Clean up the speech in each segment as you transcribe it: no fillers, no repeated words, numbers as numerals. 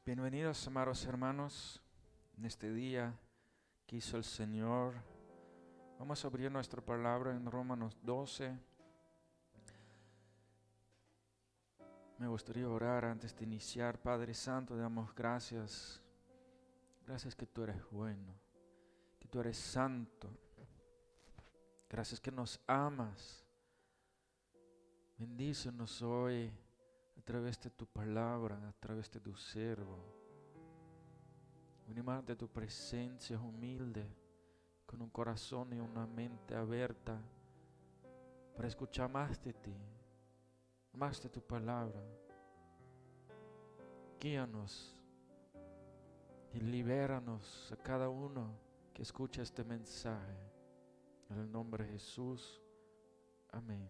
Bienvenidos, amados hermanos, en este día que hizo el Señor. Vamos a abrir nuestra palabra en Romanos 12. Me gustaría orar antes de iniciar. Padre Santo, te damos gracias. Gracias que tú eres bueno, que tú eres santo. Gracias que nos amas. Bendícenos hoy a través de tu palabra, a través de tu siervo. Venimos ante tu presencia humilde, con un corazón y una mente abierta para escuchar más de ti, más de tu palabra. Guíanos y libéranos a cada uno que escucha este mensaje. En el nombre de Jesús. Amén.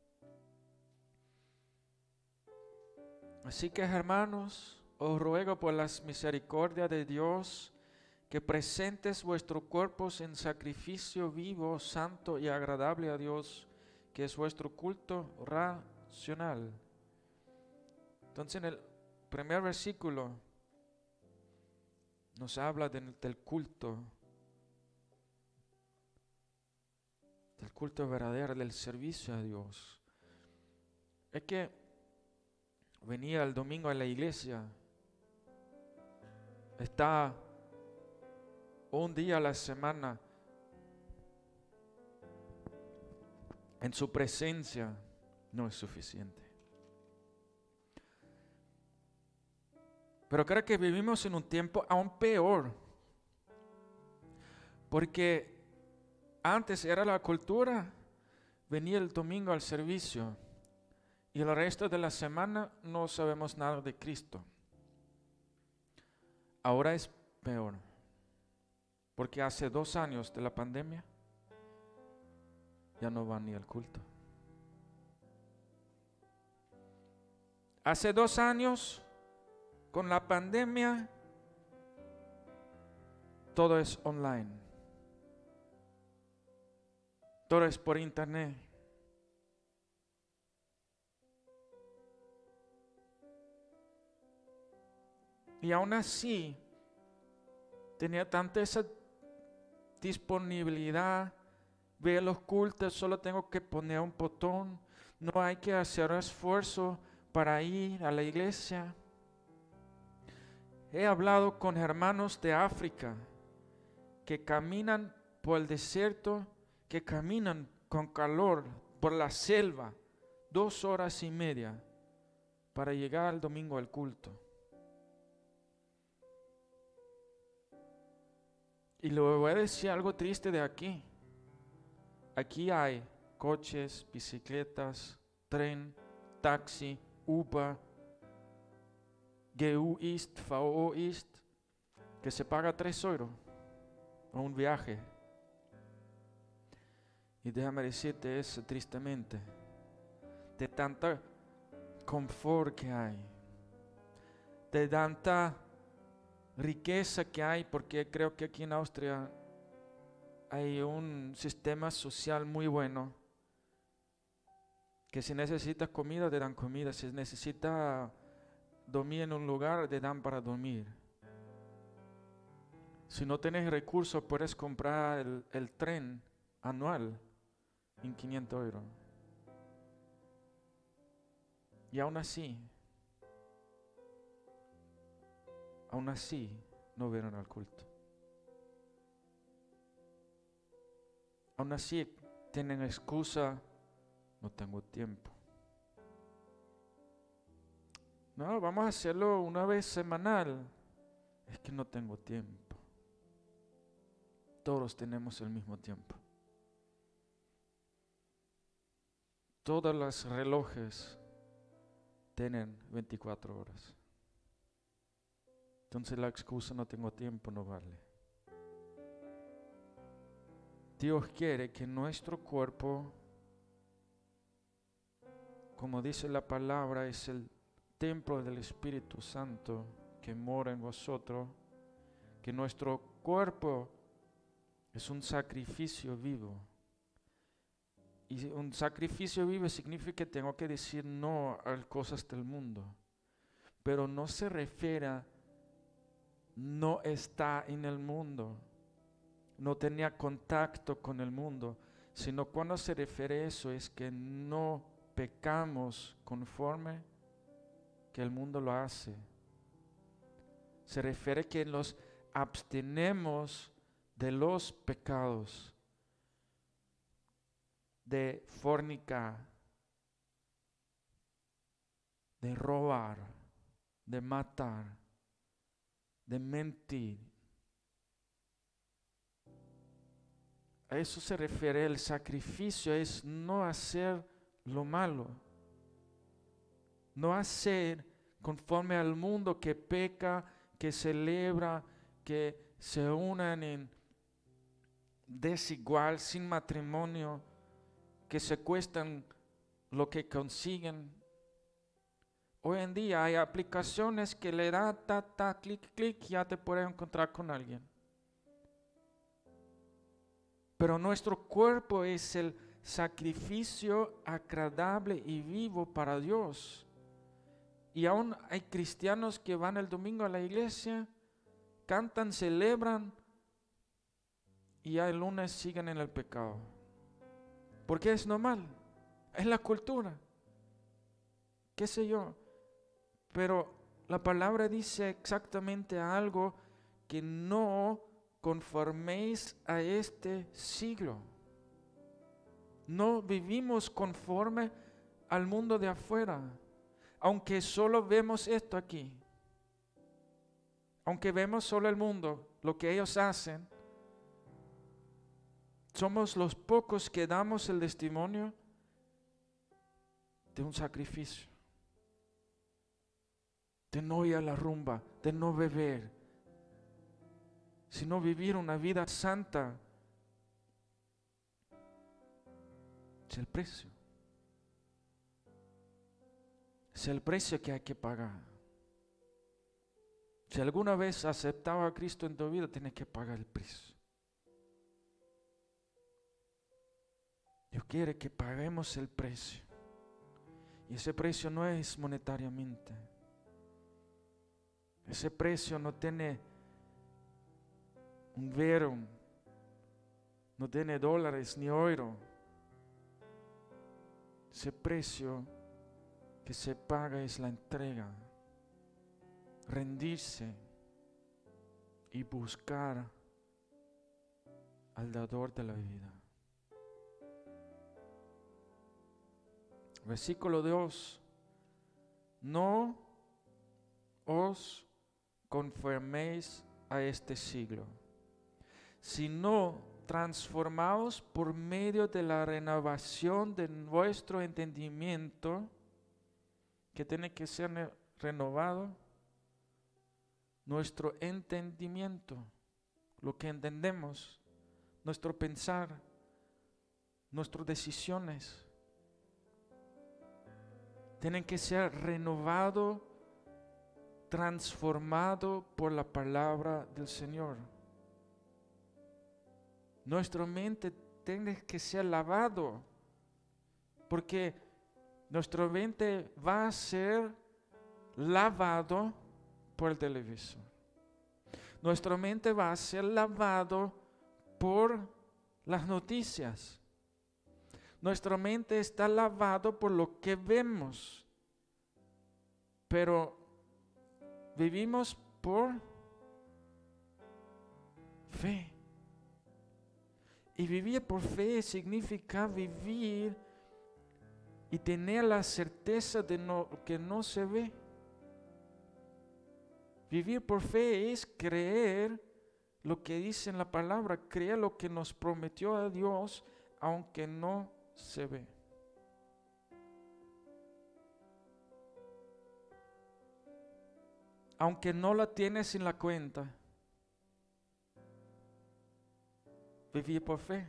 Así que, hermanos, os ruego por las misericordias de Dios que presentes vuestros cuerpos en sacrificio vivo, santo y agradable a Dios, que es vuestro culto racional. Entonces, en el primer versículo nos habla del culto verdadero, del servicio a Dios. Es que venía el domingo a la iglesia, está un día a la semana en su presencia, no es suficiente. Pero creo que vivimos en un tiempo aún peor, porque antes era la cultura, venía el domingo al servicio y el resto de la semana no sabemos nada de Cristo. Ahora es peor, porque hace 2 años de la pandemia ya no van ni al culto. Hace 2 años, con la pandemia, todo es online. Todo es por internet. Y aún así, tenía tanta esa disponibilidad. Ver los cultos, solo tengo que poner un botón. No hay que hacer esfuerzo para ir a la iglesia. He hablado con hermanos de África que caminan por el desierto, que caminan con calor por la selva 2 horas y media para llegar el domingo al culto. Y le voy a decir algo triste de aquí. Aquí hay coches, bicicletas, tren, taxi, Uber, GU East, VO East, que se paga 3 euros a un viaje. Y déjame decirte eso tristemente, de tanta confort que hay, de tanta riqueza que hay, porque creo que aquí en Austria hay un sistema social muy bueno, que si necesitas comida te dan comida, si necesitas dormir en un lugar te dan para dormir. Si no tienes recursos puedes comprar el tren anual en 500 euros. Y aún así no vienen al culto. Aún así tienen excusa, no tengo tiempo. No, vamos a hacerlo una vez semanal. Es que no tengo tiempo. Todos tenemos el mismo tiempo. Todos los relojes tienen 24 horas. Entonces la excusa no tengo tiempo no vale. Dios quiere que nuestro cuerpo, como dice la palabra, es el templo del Espíritu Santo que mora en vosotros, que nuestro cuerpo es un sacrificio vivo. Y un sacrificio vivo significa que tengo que decir no a cosas del mundo, pero no se refiere no está en el mundo, no tenía contacto con el mundo, sino cuando se refiere a eso es que no pecamos conforme que el mundo lo hace. Se refiere que nos abstenemos de los pecados, de fornicar, de robar, de matar, de mentir. A eso se refiere el sacrificio, es no hacer lo malo, no hacer conforme al mundo que peca, que celebra, que se unan en desigual, sin matrimonio, que secuestran lo que consiguen. Hoy en día hay aplicaciones que le da clic, clic, ya te puedes encontrar con alguien. Pero nuestro cuerpo es el sacrificio agradable y vivo para Dios. Y aún hay cristianos que van el domingo a la iglesia, cantan, celebran y ya el lunes siguen en el pecado. Porque es normal, es la cultura, qué sé yo. Pero la palabra dice exactamente algo, que no conforméis a este siglo. No vivimos conforme al mundo de afuera, aunque solo vemos esto aquí. Aunque vemos solo el mundo, lo que ellos hacen, somos los pocos que damos el testimonio de un sacrificio, de no ir a la rumba, de no beber, sino vivir una vida santa. Es el precio. Es el precio que hay que pagar. Si alguna vez aceptaba a Cristo en tu vida, tienes que pagar el precio. Dios quiere que paguemos el precio. Y ese precio no es monetariamente. Ese precio no tiene un vero, no tiene dólares ni oro. Ese precio que se paga es la entrega, rendirse y buscar al dador de la vida. Versículo 2: no os conforméis a este siglo, sino transformaos por medio de la renovación de vuestro entendimiento, que tiene que ser renovado, nuestro entendimiento, lo que entendemos, nuestro pensar, nuestras decisiones, tienen que ser renovado, transformado por la palabra del Señor. Nuestra mente tiene que ser lavado, porque nuestra mente va a ser lavado por el televisor. Nuestra mente va a ser lavado por las noticias. Nuestra mente está lavado por lo que vemos, pero vivimos por fe. Y vivir por fe significa vivir y tener la certeza de que no se ve. Vivir por fe es creer lo que dice en la palabra, creer lo que nos prometió a Dios, aunque no se ve. Aunque no la tienes en la cuenta, vivir por fe.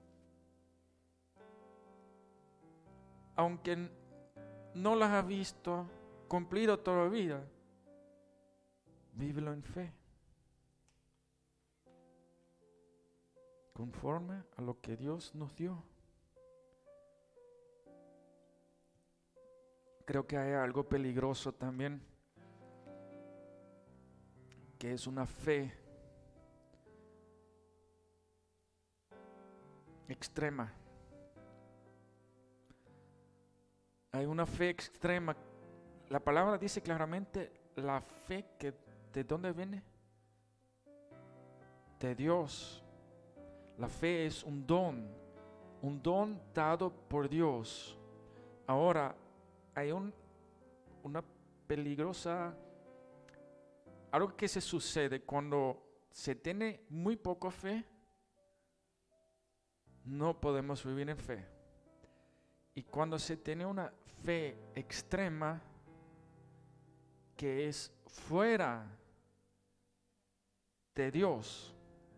Aunque no las has visto cumplido todavía, vívelo en fe, conforme a lo que Dios nos dio. Creo que hay algo peligroso también que es una fe extrema. Hay una fe extrema. La palabra dice claramente la fe que ¿de dónde viene? De Dios. La fe es un don dado por Dios. Ahora, hay una peligrosa, algo que se sucede cuando se tiene muy poca fe, no podemos vivir en fe. Y cuando se tiene una fe extrema, que es fuera de Dios.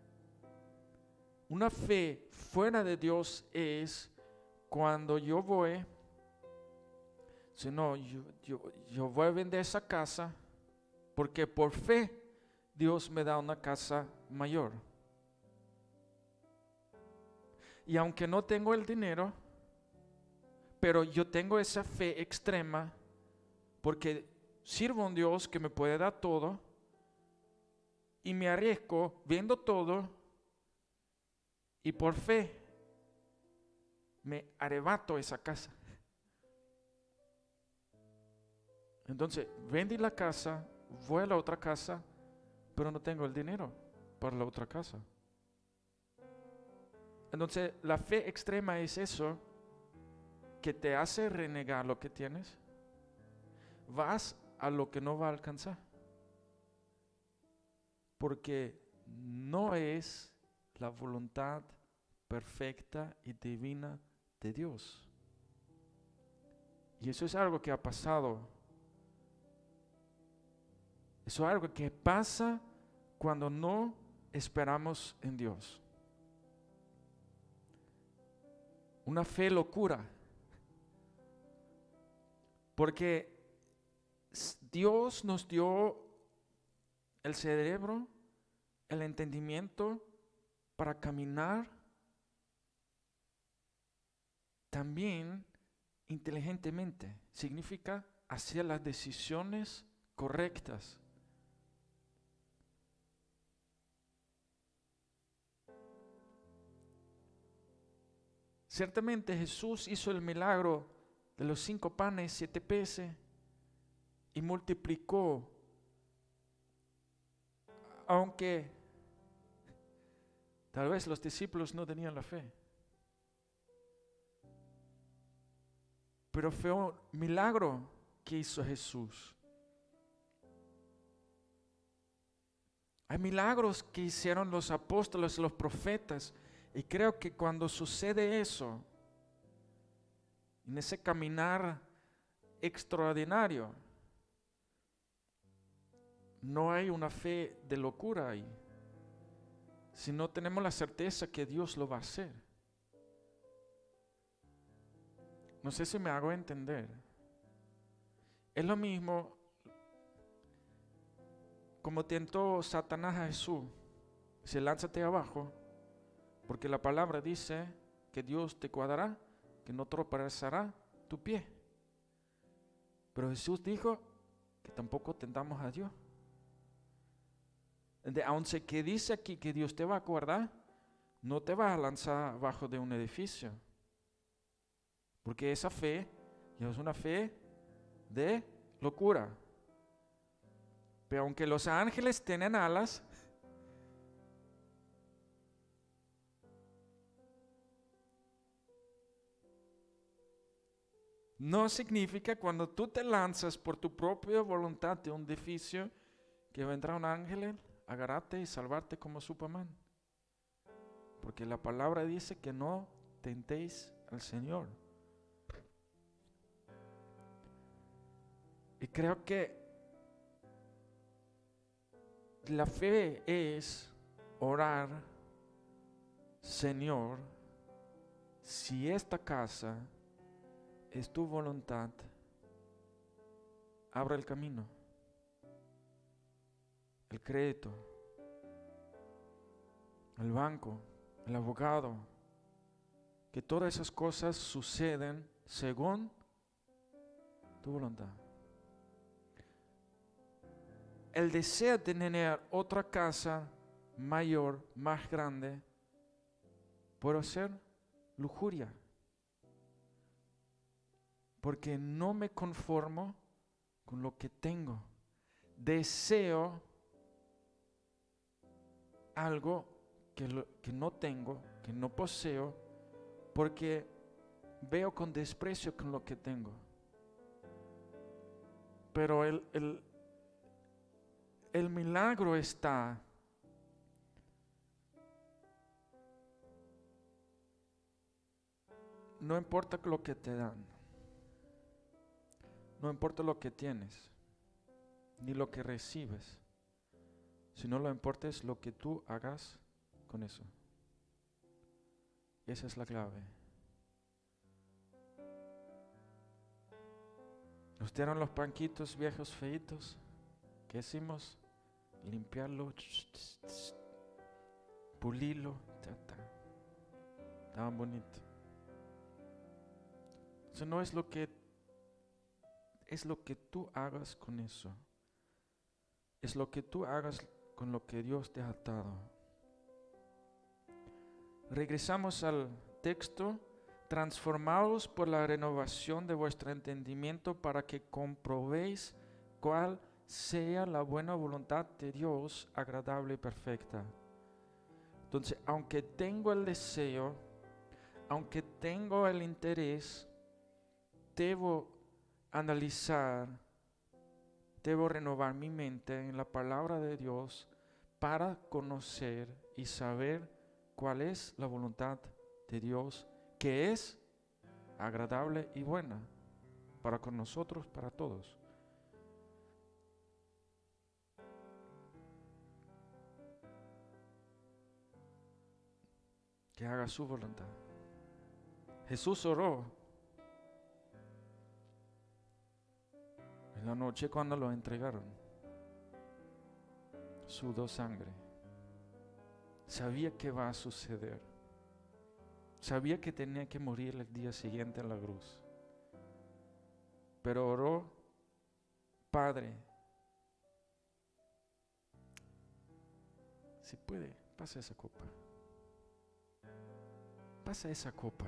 Una fe fuera de Dios es cuando yo voy, si no, yo voy a vender esa casa porque por fe Dios me da una casa mayor. Y aunque no tengo el dinero, pero yo tengo esa fe extrema porque sirvo a un Dios que me puede dar todo y me arriesgo viendo todo y por fe me arrebato esa casa. Entonces vendí la casa, voy a la otra casa, pero no tengo el dinero para la otra casa. Entonces la fe extrema es eso que te hace renegar lo que tienes. Vas a lo que no va a alcanzar. Porque no es la voluntad perfecta y divina de Dios. Y eso es algo que ha pasado. Eso es algo que pasa cuando no esperamos en Dios. Una fe locura. Porque Dios nos dio el cerebro, el entendimiento para caminar también inteligentemente. Significa hacer las decisiones correctas. Ciertamente Jesús hizo el milagro de los 5 panes, 7 peces y multiplicó, aunque tal vez los discípulos no tenían la fe. Pero fue un milagro que hizo Jesús. Hay milagros que hicieron los apóstoles, los profetas, y creo que cuando sucede eso, en ese caminar extraordinario, no hay una fe de locura ahí, sino tenemos la certeza que Dios lo va a hacer. No sé si me hago entender. Es lo mismo como tentó Satanás a Jesús. Se lánzate abajo, porque la palabra dice que Dios te cuidará, que no tropezará tu pie. Pero Jesús dijo que tampoco tentamos a Dios. Aunque que dice aquí que Dios te va a guardar, no te va a lanzar abajo de un edificio. Porque esa fe es una fe de locura. Pero aunque los ángeles tienen alas, no significa cuando tú te lanzas por tu propia voluntad de un edificio que vendrá un ángel a agarrarte y salvarte como Superman. Porque la palabra dice que no tentéis al Señor. Y creo que la fe es orar, Señor, si esta casa es tu voluntad, abra el camino, el crédito, el banco, el abogado, que todas esas cosas suceden según tu voluntad. el deseo de tener otra casa mayor, más grande, puede ser lujuria. Porque no me conformo con lo que tengo. Deseo algo que no tengo, que no poseo, porque veo con desprecio con lo que tengo. Pero el milagro está no importa lo que te dan, no importa lo que tienes, ni lo que recibes, sino lo importante es lo que tú hagas con eso. Esa es la clave. Nos dieron los banquitos viejos feitos. ¿Qué hicimos? Limpiarlo, pulirlo, estaban bonitos. Eso no es lo que tú hagas con eso. Es lo que tú hagas con lo que Dios te ha dado. Regresamos al texto. Transformados por la renovación de vuestro entendimiento para que comprobéis cuál sea la buena voluntad de Dios, agradable y perfecta. Entonces, aunque tengo el deseo, aunque tengo el interés, debo analizar, debo renovar mi mente en la palabra de Dios para conocer y saber cuál es la voluntad de Dios, que es agradable y buena para con nosotros, para todos. Que haga su voluntad. Jesús oró en la noche cuando lo entregaron. Sudó sangre. Sabía que va a suceder. Sabía que tenía que morir el día siguiente en la cruz. Pero oró: Padre, si puede, pasa esa copa. Pasa esa copa.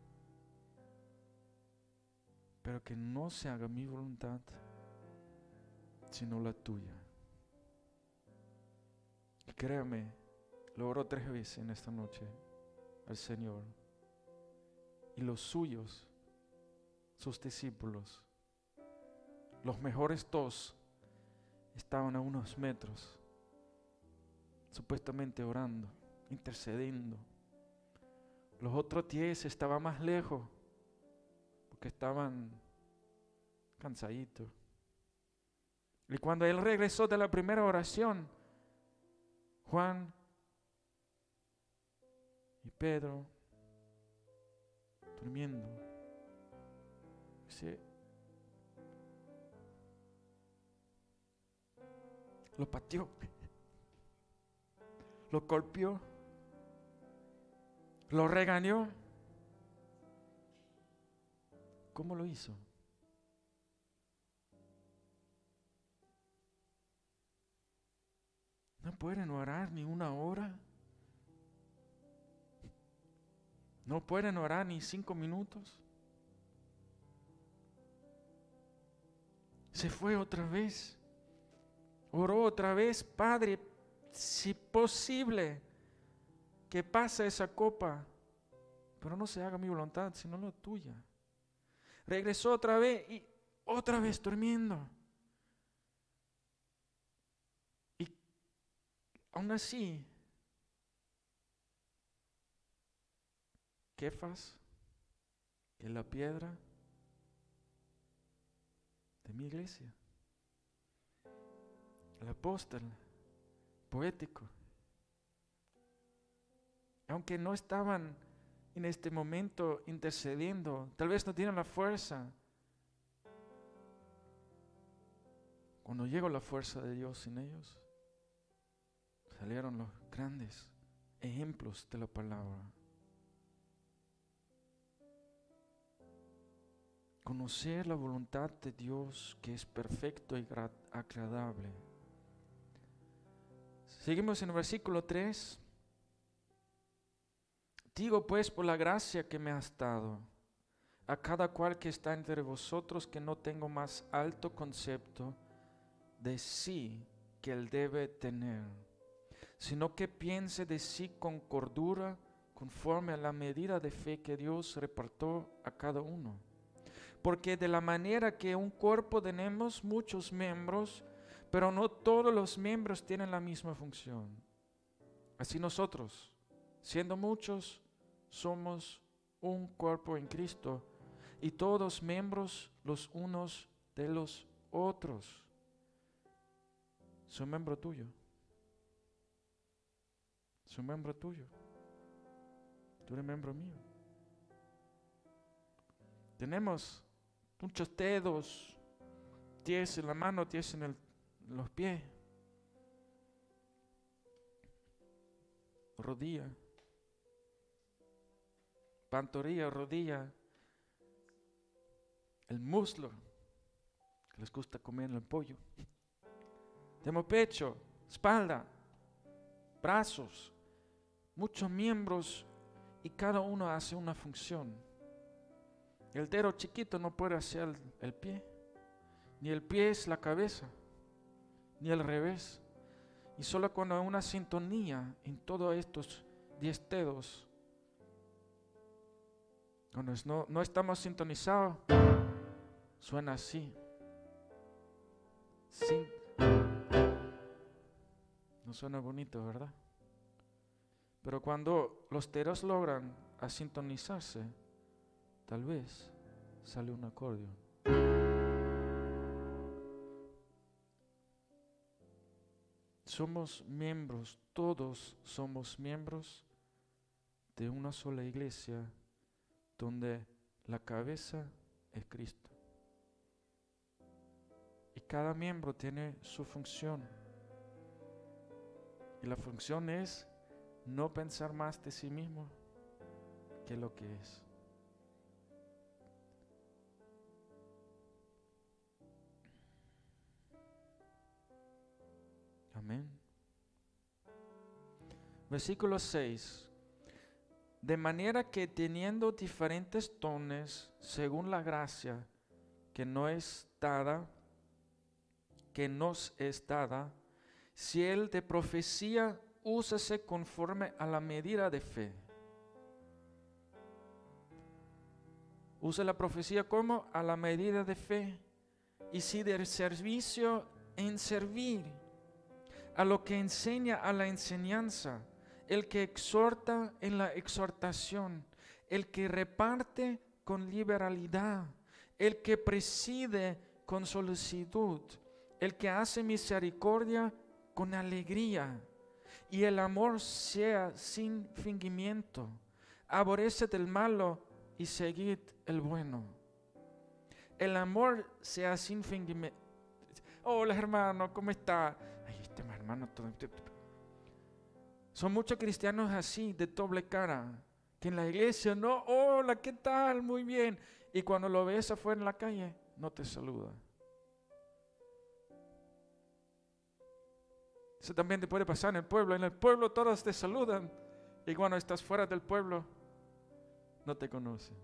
Pero que no se haga mi voluntad, sino la tuya. Y créame, lo oró 3 veces en esta noche al Señor. Y los suyos, sus discípulos, los mejores 2, estaban a unos metros, supuestamente orando, intercediendo. Los otros 10 estaban más lejos, porque estaban cansaditos. Y cuando él regresó de la primera oración, Juan y Pedro, durmiendo, lo pateó, lo golpeó, lo regañó. ¿Cómo lo hizo? No pueden orar ni una hora. No pueden orar ni 5 minutos. Se fue otra vez. Oró otra vez: Padre, si posible, que pase esa copa, pero no se haga mi voluntad, sino la tuya. Regresó otra vez y otra vez durmiendo. Y aún así, Kefas, que es la piedra de mi iglesia, el apóstol poético, aunque no estaban en este momento intercediendo, tal vez no tienen la fuerza. Cuando llegó la fuerza de Dios en ellos, salieron los grandes ejemplos de la palabra. Conocer la voluntad de Dios, que es perfecto y agradable. Seguimos en el versículo 3. Digo pues por la gracia que me has dado, a cada cual que está entre vosotros, que no tengo más alto concepto de sí que él debe tener, sino que piense de sí con cordura, conforme a la medida de fe que Dios repartió a cada uno. Porque de la manera que un cuerpo tenemos muchos miembros, pero no todos los miembros tienen la misma función. Así nosotros, siendo muchos, somos un cuerpo en Cristo, y todos miembros los unos de los otros. Soy miembro tuyo. Soy miembro tuyo. Tú eres miembro mío. Tenemos muchos dedos, 10 en la mano, 10 en los pies, rodilla, pantorrilla, rodilla, el muslo, que les gusta comer el pollo. Tenemos pecho, espalda, brazos, muchos miembros, y cada uno hace una función. El dedo chiquito no puede hacer el pie, ni el pie es la cabeza, ni al revés. Y solo cuando hay una sintonía en todos estos 10 dedos, cuando no estamos sintonizados, suena así. No suena bonito, ¿verdad? Pero cuando los dedos logran a sintonizarse, tal vez sale un acordeón. Somos miembros, todos somos miembros de una sola iglesia donde la cabeza es Cristo. Y cada miembro tiene su función. Y la función es no pensar más de sí mismo que lo que es. Amén. Versículo 6. De manera que teniendo diferentes dones según la gracia que nos es dada, si el de profecía, úsese conforme a la medida de fe. Use la profecía como a la medida de fe. Y si del servicio, en servir. A lo que enseña, a la enseñanza. El que exhorta, en la exhortación. El que reparte, con liberalidad. El que preside, con solicitud. El que hace misericordia, con alegría. Y el amor sea sin fingimiento. Aborreced el malo y seguid el bueno. El amor sea sin fingimiento. Hola hermano, ¿cómo está? Ay, este hermano todo. Son muchos cristianos así, de doble cara, que en la iglesia no, hola, ¿qué tal? Muy bien. Y cuando lo ves afuera en la calle, no te saluda. Eso también te puede pasar en el pueblo. En el pueblo todos te saludan. Y cuando estás fuera del pueblo, no te conocen.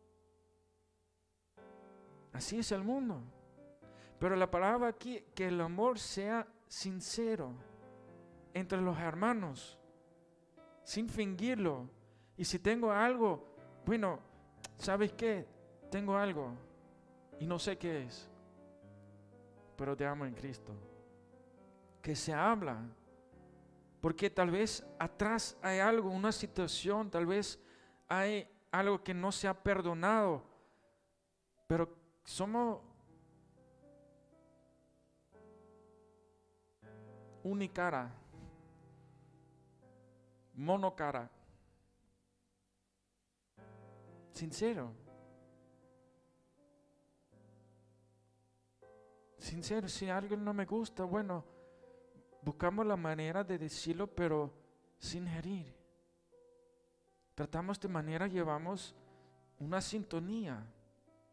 Así es el mundo. Pero la palabra aquí, que el amor sea sincero entre los hermanos, sin fingirlo. Y si tengo algo, bueno, ¿sabes qué? Tengo algo y no sé qué es, pero te amo en Cristo. Que se habla, porque tal vez atrás hay algo, una situación, tal vez hay algo que no se ha perdonado, pero somos unicara, monocara, sincero, si algo no me gusta, bueno, buscamos la manera de decirlo, pero sin herir. Tratamos de manera, llevamos una sintonía.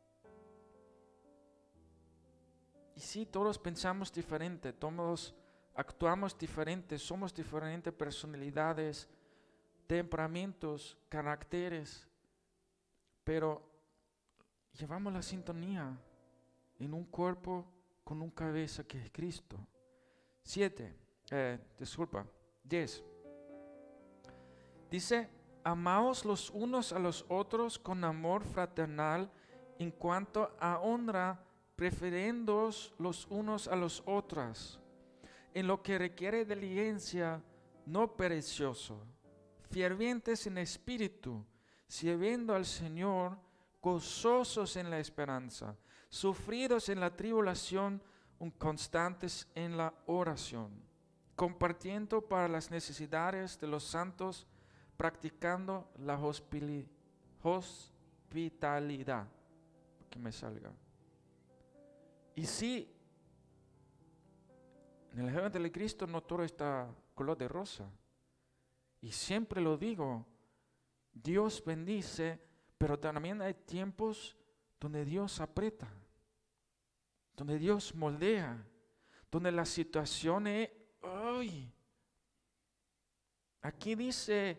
Y sí, todos pensamos diferente, todos actuamos diferentes, somos diferentes personalidades, temperamentos, caracteres, pero llevamos la sintonía en un cuerpo con una cabeza que es Cristo. 10. Dice, amaos los unos a los otros con amor fraternal, en cuanto a honra, prefiriéndoos los unos a los otros, en lo que requiere diligencia, no perezoso, fervientes en espíritu, sirviendo al Señor, gozosos en la esperanza, sufridos en la tribulación, constantes en la oración, compartiendo para las necesidades de los santos, practicando la hospitalidad. Que me salga. Y si en el Evangelio de Cristo no todo está color de rosa, y siempre lo digo, Dios bendice, pero también hay tiempos donde Dios aprieta, donde Dios moldea, donde la situación es, ¡ay! Aquí dice,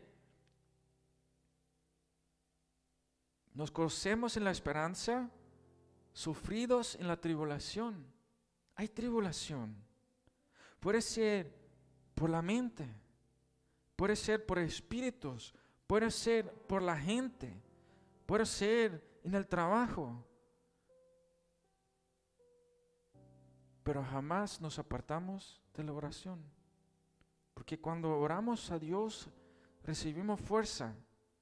nos gocemos en la esperanza, sufridos en la tribulación. Hay tribulación. Puede ser por la mente, puede ser por espíritus, puede ser por la gente, puede ser en el trabajo. Pero jamás nos apartamos de la oración. Porque cuando oramos a Dios, recibimos fuerza.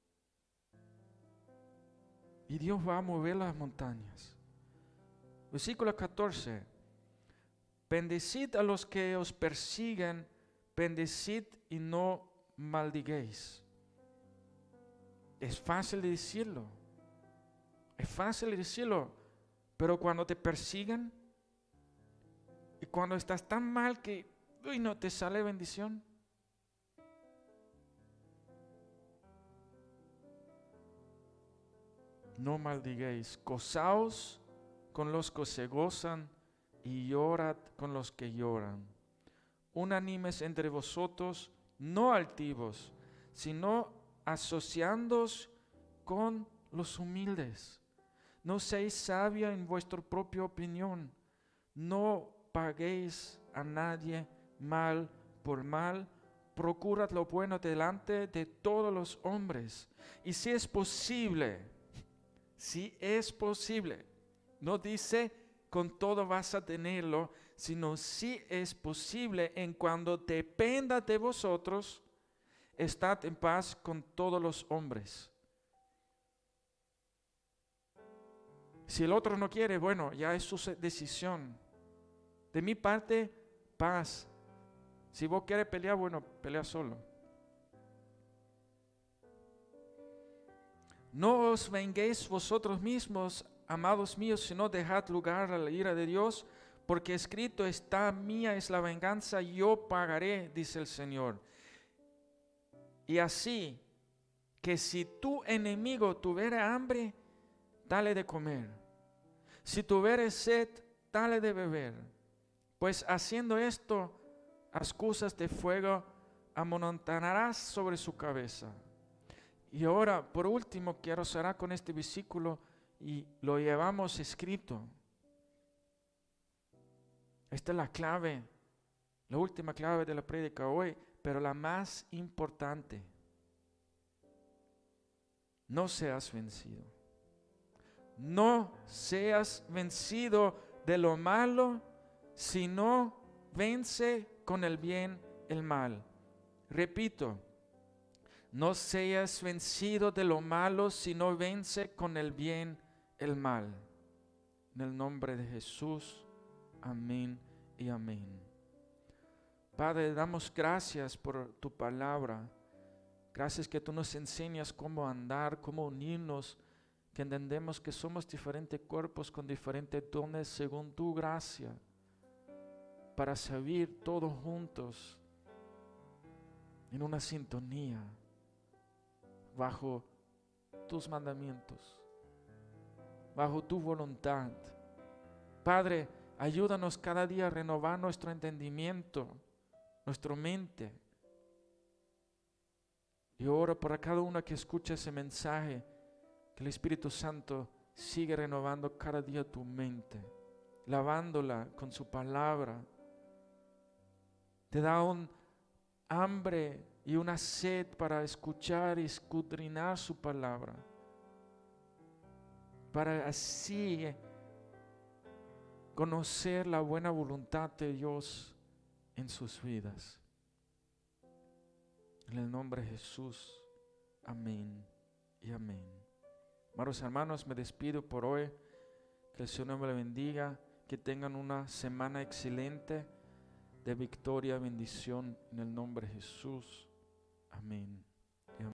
Y Dios va a mover las montañas. Versículo 14. Bendecid a los que os persiguen, bendecid y no maldiguéis. Es fácil de decirlo. Es fácil de decirlo. Pero cuando te persiguen y cuando estás tan mal que no te sale bendición. No maldiguéis. Gozaos con los que se gozan y llorad con los que lloran. Unánimes entre vosotros, no altivos, sino asociándoos con los humildes. No seáis sabios en vuestra propia opinión. No paguéis a nadie mal por mal. Procurad lo bueno delante de todos los hombres. Y si es posible, no dice con todo vas a tenerlo, sino si es posible, en cuando dependa de vosotros, estad en paz con todos los hombres. Si el otro no quiere, bueno, ya es su decisión. De mi parte, paz. Si vos quieres pelear, bueno, pelea solo. No os venguéis vosotros mismos, amados míos, sino dejad lugar a la ira de Dios, porque escrito está, mía es la venganza, yo pagaré, dice el Señor. Y así, que si tu enemigo tuviera hambre, dale de comer. Si tuviere sed, dale de beber. Pues haciendo esto, ascuas de fuego amontonarás sobre su cabeza. Y ahora, por último, quiero cerrar con este versículo y lo llevamos escrito. Esta es la clave, la última clave de la prédica hoy, pero la más importante. No seas vencido. No seas vencido de lo malo, sino vence con el bien el mal. Repito, no seas vencido de lo malo, sino vence con el bien el mal. En el nombre de Jesús, amén y amén. Padre, damos gracias por tu palabra. Gracias que tú nos enseñas cómo andar, cómo unirnos, que entendemos que somos diferentes cuerpos con diferentes dones según tu gracia, para servir todos juntos en una sintonía bajo tus mandamientos, bajo tu voluntad. Padre, ayúdanos cada día a renovar nuestro entendimiento, nuestra mente. Yo oro por cada uno que escucha ese mensaje, que el Espíritu Santo sigue renovando cada día tu mente, lavándola con su palabra. Te da un hambre y una sed para escuchar y escudriñar su palabra, para así conocer la buena voluntad de Dios en sus vidas. En el nombre de Jesús, amén y amén. Amados hermanos, me despido por hoy. Que el Señor me bendiga, que tengan una semana excelente de victoria, bendición en el nombre de Jesús. Amén.